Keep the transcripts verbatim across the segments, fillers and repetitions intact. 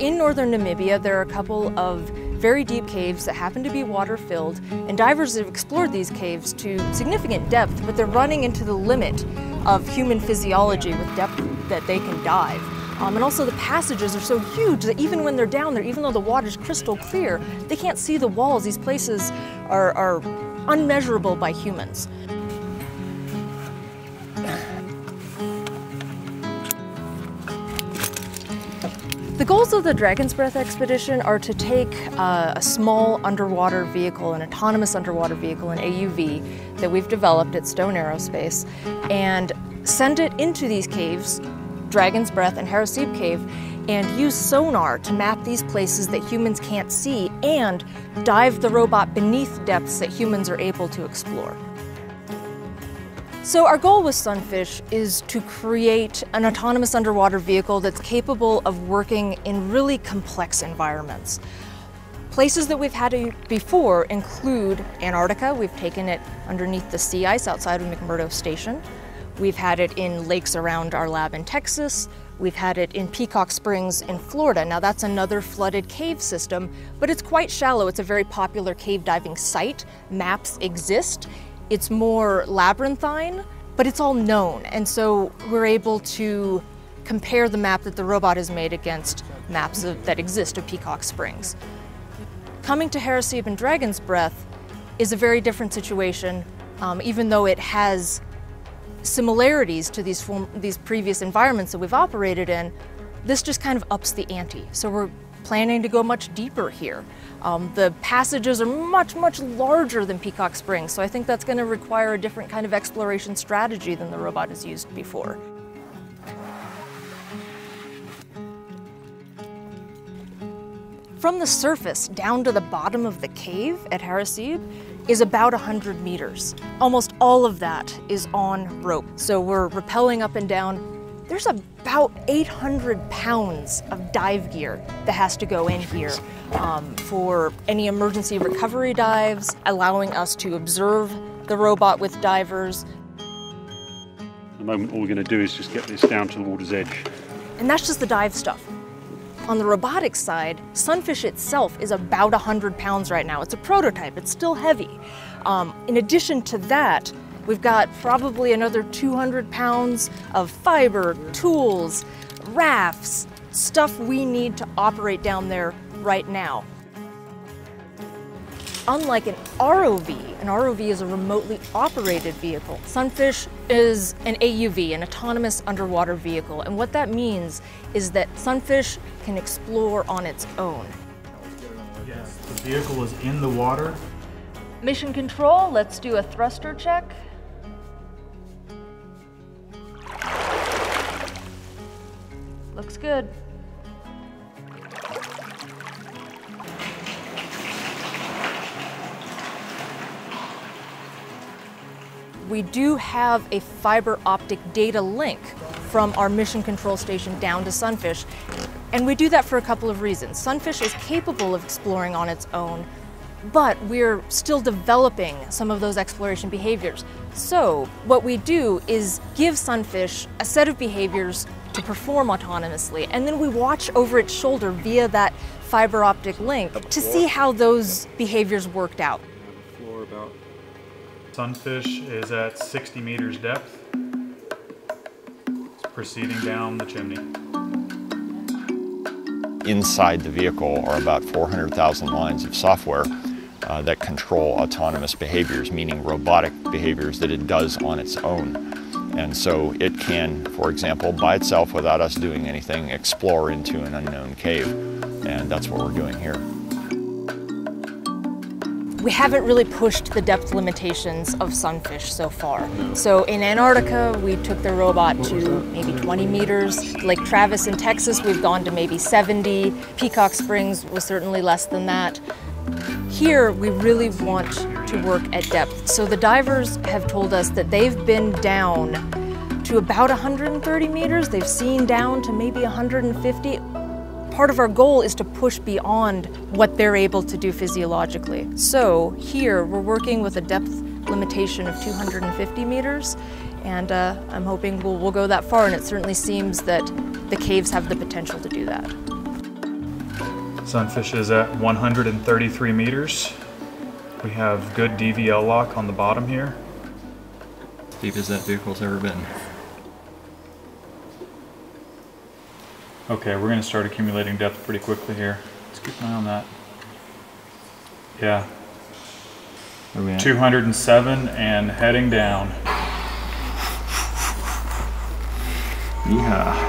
in northern Namibia, there are a couple of very deep caves that happen to be water-filled, and divers have explored these caves to significant depth, but they're running into the limit of human physiology with depth that they can dive. Um, and also the passages are so huge that even when they're down there, even though the water's crystal clear, they can't see the walls. These places are, are unmeasurable by humans. The goals of the Dragon's Breath expedition are to take uh, a small underwater vehicle, an autonomous underwater vehicle, an A U V, that we've developed at Stone Aerospace, and send it into these caves, Dragon's Breath and Heinerth Cave, and use sonar to map these places that humans can't see and dive the robot beneath depths that humans are able to explore. So our goal with SUNFISH is to create an autonomous underwater vehicle that's capable of working in really complex environments. Places that we've had before include Antarctica. We've taken it underneath the sea ice outside of McMurdo Station. We've had it in lakes around our lab in Texas. We've had it in Peacock Springs in Florida. Now that's another flooded cave system, but it's quite shallow. It's a very popular cave diving site. Maps exist. It's more labyrinthine, but it's all known. And so we're able to compare the map that the robot has made against maps of, that exist of Peacock Springs. Coming to Heinerth and Dragon's Breath is a very different situation, um, even though it has similarities to these, form, these previous environments that we've operated in. This just kind of ups the ante. So we're planning to go much deeper here. Um, the passages are much, much larger than Peacock Springs, so I think that's going to require a different kind of exploration strategy than the robot has used before. From the surface down to the bottom of the cave at Heinerth is about one hundred meters. Almost all of that is on rope, so we're rappelling up and down. There's about eight hundred pounds of dive gear that has to go in here um, for any emergency recovery dives, allowing us to observe the robot with divers. At the moment, all we're going to do is just get this down to the water's edge. And that's just the dive stuff. On the robotics side, SUNFISH itself is about one hundred pounds right now. It's a prototype, it's still heavy. Um, in addition to that, we've got probably another two hundred pounds of fiber, tools, rafts, stuff we need to operate down there right now. Unlike an R O V, an R O V is a remotely operated vehicle. SUNFISH is an A U V, an autonomous underwater vehicle, and what that means is that SUNFISH can explore on its own. Yes, the vehicle is in the water. Mission control, let's do a thruster check. Looks good. We do have a fiber optic data link from our mission control station down to SUNFISH, and we do that for a couple of reasons. SUNFISH is capable of exploring on its own, but we're still developing some of those exploration behaviors. So what we do is give SUNFISH a set of behaviors to perform autonomously, and then we watch over its shoulder via that fiber optic link to see how those behaviors worked out. SUNFISH is at sixty meters depth. It's proceeding down the chimney. Inside the vehicle are about four hundred thousand lines of software uh, that control autonomous behaviors, meaning robotic behaviors that it does on its own. And so it can, for example, by itself, without us doing anything, explore into an unknown cave. And that's what we're doing here. We haven't really pushed the depth limitations of SUNFISH so far. So in Antarctica, we took the robot to maybe twenty meters. Lake Travis in Texas, we've gone to maybe seventy. Peacock Springs was certainly less than that. Here, we really want to work at depth. So the divers have told us that they've been down to about one hundred thirty meters. They've seen down to maybe one hundred fifty. Part of our goal is to push beyond what they're able to do physiologically. So here we're working with a depth limitation of two hundred fifty meters, and uh, I'm hoping we'll, we'll go that far, and it certainly seems that the caves have the potential to do that. Sunfish is at one hundred thirty-three meters. We have good D V L lock on the bottom here. Deep as that vehicle's ever been. Okay, we're gonna start accumulating depth pretty quickly here. Let's keep an eye on that. Yeah. two hundred seven and heading down. Yeah.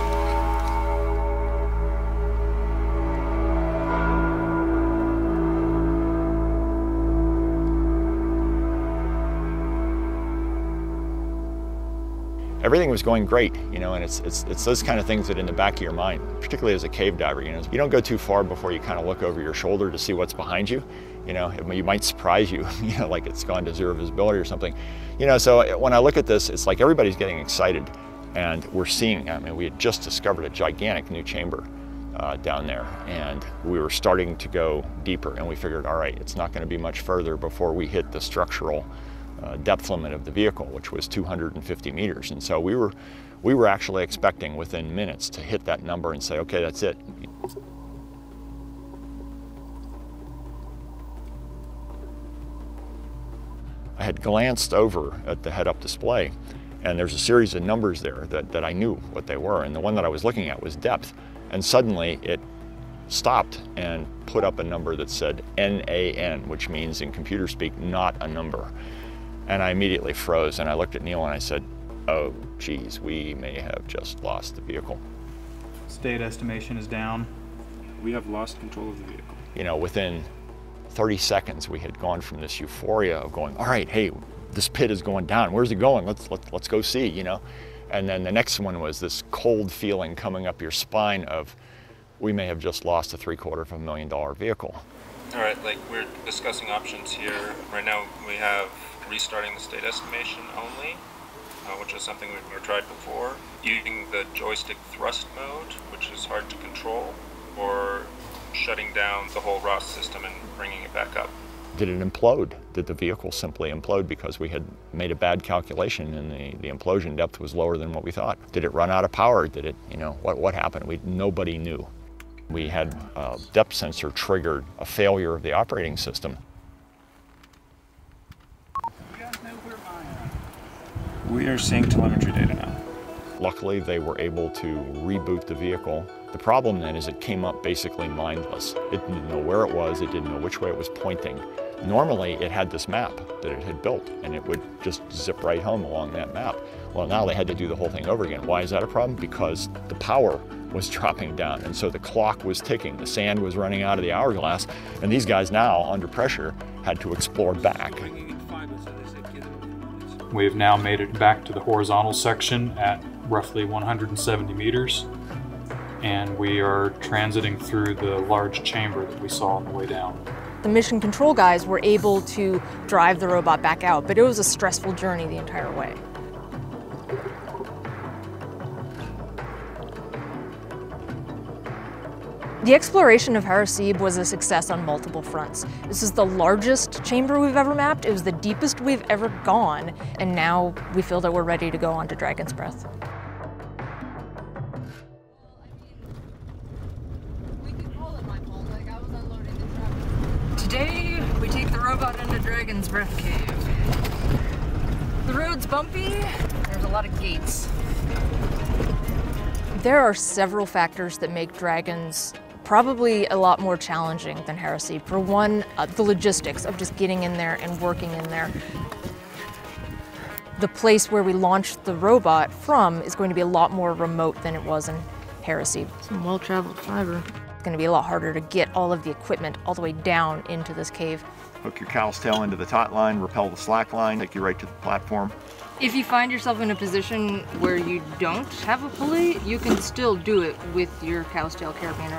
Everything was going great, you know, and it's, it's, it's those kind of things that in the back of your mind, particularly as a cave diver, you know, you don't go too far before you kind of look over your shoulder to see what's behind you. You know, it, it might surprise you, you know, like it's gone to zero visibility or something. You know, so when I look at this, it's like everybody's getting excited, and we're seeing, I mean, we had just discovered a gigantic new chamber uh, down there, and we were starting to go deeper, and we figured, all right, it's not going to be much further before we hit the structural Uh, depth limit of the vehicle, which was two hundred fifty meters. And so we were, we were actually expecting within minutes to hit that number and say, okay, that's it. I had glanced over at the head-up display, and there's a series of numbers there that, that I knew what they were. And the one that I was looking at was depth. And suddenly it stopped and put up a number that said N A N, which means in computer speak, not a number. And I immediately froze, and I looked at Neil and I said, oh, geez, we may have just lost the vehicle. State estimation is down. We have lost control of the vehicle. You know, within thirty seconds, we had gone from this euphoria of going, all right, hey, this pit is going down. Where's it going? Let's, let's, let's go see, you know? And then the next one was this cold feeling coming up your spine of, we may have just lost a three quarter of a million dollar vehicle. All right, like we're discussing options here. Right now we have restarting the state estimation only, uh, which is something we've never tried before. Using the joystick thrust mode, which is hard to control, or shutting down the whole R O S system and bringing it back up. Did it implode? Did the vehicle simply implode because we had made a bad calculation and the, the implosion depth was lower than what we thought? Did it run out of power? Did it, you know, what, what happened? We, nobody knew. We had a depth sensor triggered a failure of the operating system. We are seeing telemetry data now. Luckily, they were able to reboot the vehicle. The problem then is it came up basically mindless. It didn't know where it was, it didn't know which way it was pointing. Normally, it had this map that it had built, and it would just zip right home along that map. Well, now they had to do the whole thing over again. Why is that a problem? Because the power was dropping down, and so the clock was ticking. The sand was running out of the hourglass, and these guys now, under pressure, had to explore back. We have now made it back to the horizontal section at roughly one hundred seventy meters, and we are transiting through the large chamber that we saw on the way down. The mission control guys were able to drive the robot back out, but it was a stressful journey the entire way. The exploration of Heinerth was a success on multiple fronts. This is the largest chamber we've ever mapped, it was the deepest we've ever gone, and now we feel that we're ready to go on to Dragon's Breath. Today, we take the robot into Dragon's Breath Cave. The road's bumpy, there's a lot of gates. There are several factors that make Dragons probably a lot more challenging than Heinerth. For one, uh, the logistics of just getting in there and working in there. The place where we launched the robot from is going to be a lot more remote than it was in Heinerth. Some well-traveled fiber. It's going to be a lot harder to get all of the equipment all the way down into this cave. Hook your cow's tail into the taut line, rappel the slack line, take you right to the platform. If you find yourself in a position where you don't have a pulley, you can still do it with your cow's tail carabiner.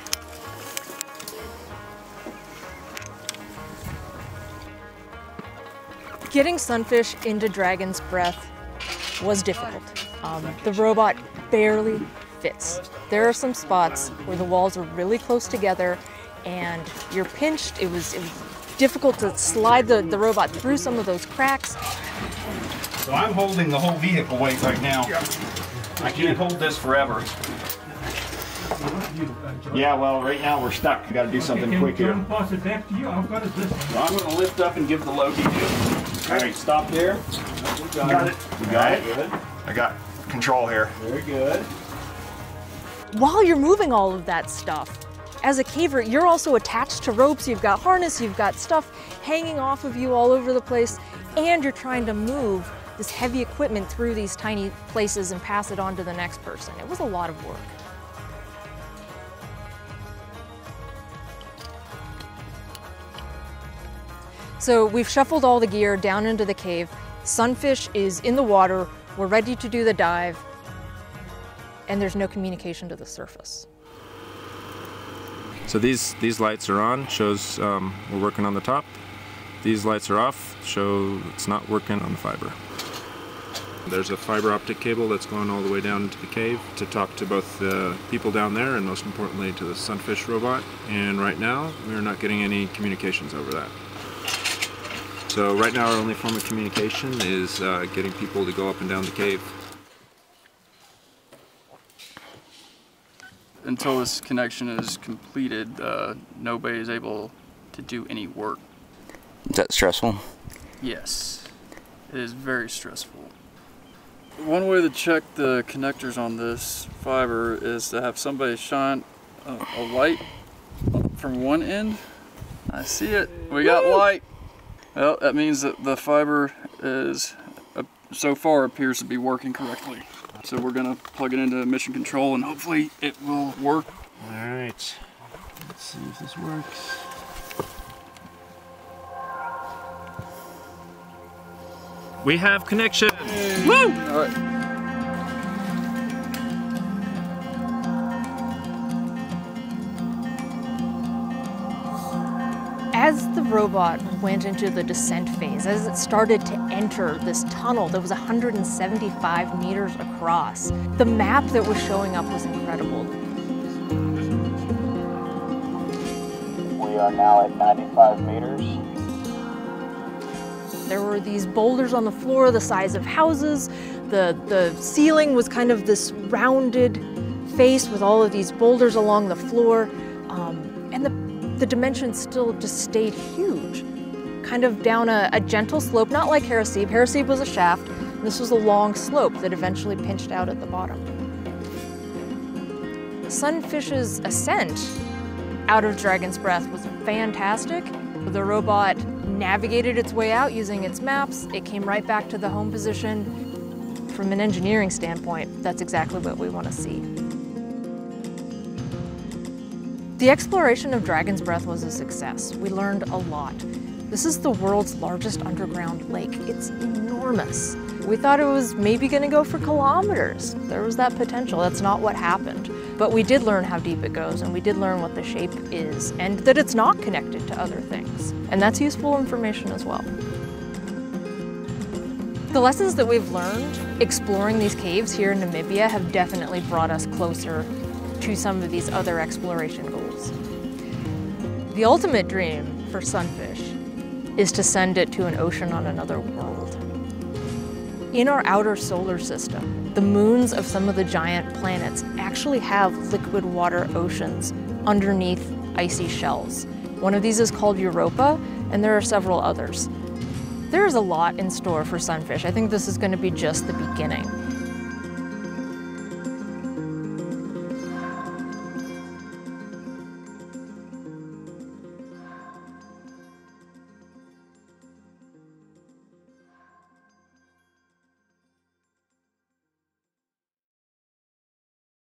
Getting Sunfish into Dragon's Breath was difficult. Um, the robot barely fits. There are some spots where the walls are really close together and you're pinched. It was, it was difficult to slide the, the robot through some of those cracks. So I'm holding the whole vehicle weight right now. I can't hold this forever. Yeah, well, right now we're stuck. We got to do something Okay, quick here. John, pass it back to you. I've got it this way. Well, I'm going to lift up and give the load to you. All right, stop there. You Got it. You got it. Good. I got control here. Very good. While you're moving all of that stuff, as a caver, you're also attached to ropes. You've got harness, you've got stuff hanging off of you all over the place, and you're trying to move this heavy equipment through these tiny places and pass it on to the next person. It was a lot of work. So we've shuffled all the gear down into the cave. Sunfish is in the water. We're ready to do the dive, and there's no communication to the surface. So these, these lights are on, shows um, we're working on the top. These lights are off, show it's not working on the fiber. There's a fiber optic cable that's going all the way down into the cave to talk to both the people down there and most importantly to the Sunfish robot. And right now, we're not getting any communications over that. So right now our only form of communication is uh, getting people to go up and down the cave. Until this connection is completed, uh, nobody is able to do any work. Is that stressful? Yes, it is very stressful. One way to check the connectors on this fiber is to have somebody shine a, a light from one end. I see it. We got light. Well, that means that the fiber is, uh, so far appears to be working correctly. So we're gonna plug it into mission control and hopefully it will work. All right, let's see if this works. We have connection. Woo! All right. As the robot went into the descent phase, as it started to enter this tunnel that was one hundred seventy-five meters across, the map that was showing up was incredible. We are now at ninety-five meters. There were these boulders on the floor the size of houses. The, the ceiling was kind of this rounded face with all of these boulders along the floor. Um, and the, the dimensions still just stayed huge. Kind of down a, a gentle slope, not like Heinerth. Heinerth was a shaft. This was a long slope that eventually pinched out at the bottom. Sunfish's ascent out of Dragon's Breath was fantastic. The robot navigated its way out using its maps. It came right back to the home position. From an engineering standpoint, that's exactly what we want to see. The exploration of Dragon's Breath was a success. We learned a lot. This is the world's largest underground lake. It's enormous. We thought it was maybe going to go for kilometers. There was that potential. That's not what happened. But we did learn how deep it goes, and we did learn what the shape is, and that it's not connected to other things. And that's useful information as well. The lessons that we've learned exploring these caves here in Namibia have definitely brought us closer to some of these other exploration goals. The ultimate dream for Sunfish is to send it to an ocean on another world. In our outer solar system, the moons of some of the giant planets actually have liquid water oceans underneath icy shells. One of these is called Europa, and there are several others. There is a lot in store for Sunfish. I think this is going to be just the beginning.